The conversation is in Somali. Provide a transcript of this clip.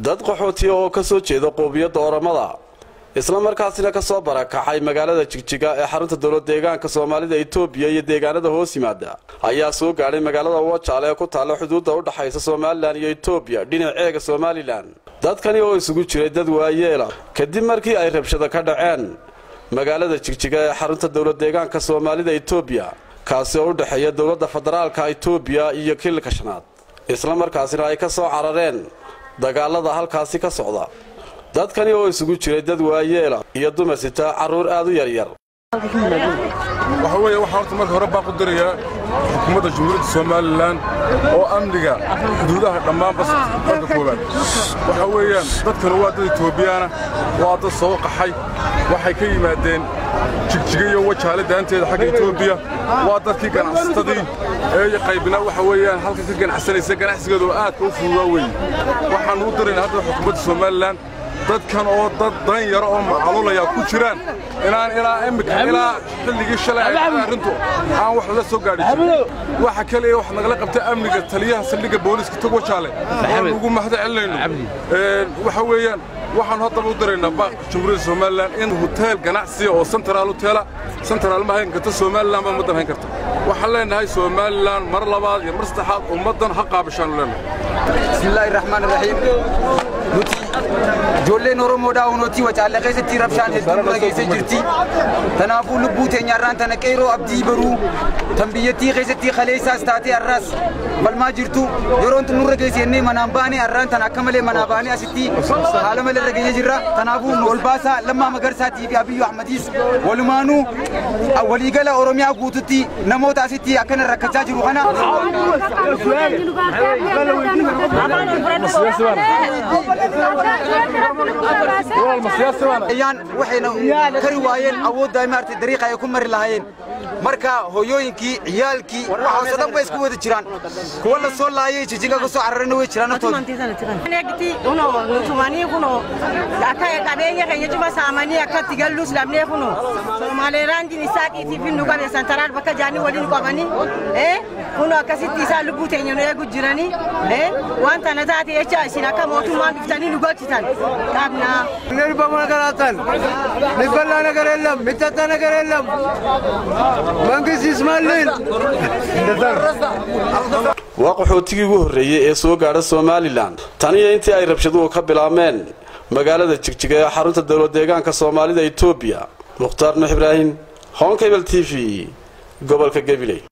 dad qaxooti oo ka soo jeeda qoobiyada Oromadii isla markaasina ka soo barakacay magaalada Jiga ee xarunta dawladda deegaanka Soomaalida Itoobiya iyo deegaanada hoos yimaada ayaa soo gaaray magaalada Wajaale ee ku taala xuduudda u dhaxaysa Soomaaliland iyo Itoobiya dhinaceega Soomaaliland dadkani oo isugu jiray dad waayeela kadib markii ay rabshado ka dhaceen magaalada Jiga ee xarunta dawladda deegaanka Soomaalida Itoobiya kaasi oo u dhaxeeya dawladda federaalka Itoobiya iyo kilka shanaad isla markaasina ay ka soo carareen dagaalada halkaasi ka socda dadkani oo isugu jiray dad waayeela iyo dumar sita caruur aad u yar yar waxa weeye waxa markii hore baa qodariya xukuumadda Jamhuuriyadda Soomaaliland oo amniga xuduudaha dhammaan bas ka kooban waxa weeyaan dadkan waa dad Itoobiyana waa dad soo qaxay waxay ka yimaadeen Jiga iyo Wajaale daanteeda xagga Itoobiya waa dadkii ganacsatada ee qaybina waxa weeyaan halka ka ganacsanaysa ganacsigeedu aad u fududaaway waxaan u dareynaa hadda xukuumadda Soomaaliland dadkan oo dad dan yar oo macluulaya ku jiraan inaan ilaa imika ilaa xilligii shalay ay arintu aan wax la soo gaadhin waxa kale wax nagala qabtay amniga taliyaha saldhigga booliska tag Wajaale ugu mahadcelinayno waxa weeyaan waxaan hadda u dareynaa baaq Jamhuuriyadda Soomaaliland in hotel ganacsi oo central ma hayn karto Soomaaliland ma madan hayn karto waxaan leenahay Soomaaliland mar labaad iyo mar saddexaad ummadan ha qaabashaan leenahay bismillaahir rahmaanir rahiim جولين oromoodhaa unooti Wajaale keessatti rabshaan hedduu dhageessee jirti tanaafuu lubbuu teenyarraan tana qeeroo abdii baruu tan biyyattii keessatti qaleessaas taatee arraas balmaa jirtu yeroon nurra geessennee manaan baanee arraan tan akka malee manaa baanee asitti haala malee irra geessee jirra tanaafuu ol baasaa Lammaa Magarsaatii fi Abiyyu Ahmadiis walumaanuu waliigala Oromiyaa guututti namoota asitti akkana rakkachaa jiru kana ayaan waxayna kari waayeen awood daa'imaartay dariiqa ay ku mari lahaayeen marka hooyooyinkii ciyaalkii waxa dhan bay isku wada jiraan kuwa la soo laayay Jiga ka soo cararayna way jiraan neegti uno tumani kuno akay qabeenya kenya juma saamani akati galus lamne kuno Somaliland ni saaki tifin nuga be central baka jani wadin qabani kuno akasitti isa lubu tenya no egu jirani wanta natati echa sina ka mootumma biftani nuga kitan qabna nirba magaratan niballa nagarelam mitata nagarelam mangis ismailin waa qaxootigii ugu horeeyay ee soo gaaray Soomaaliland tani intii ay rabshaduhu ka bilaabmeen magaalada Jiga ee xarunta dawladda deegaanka Soomaalida Itoobiya Mukhtaar Ibrahim Honkebel TV gobolka Gabiley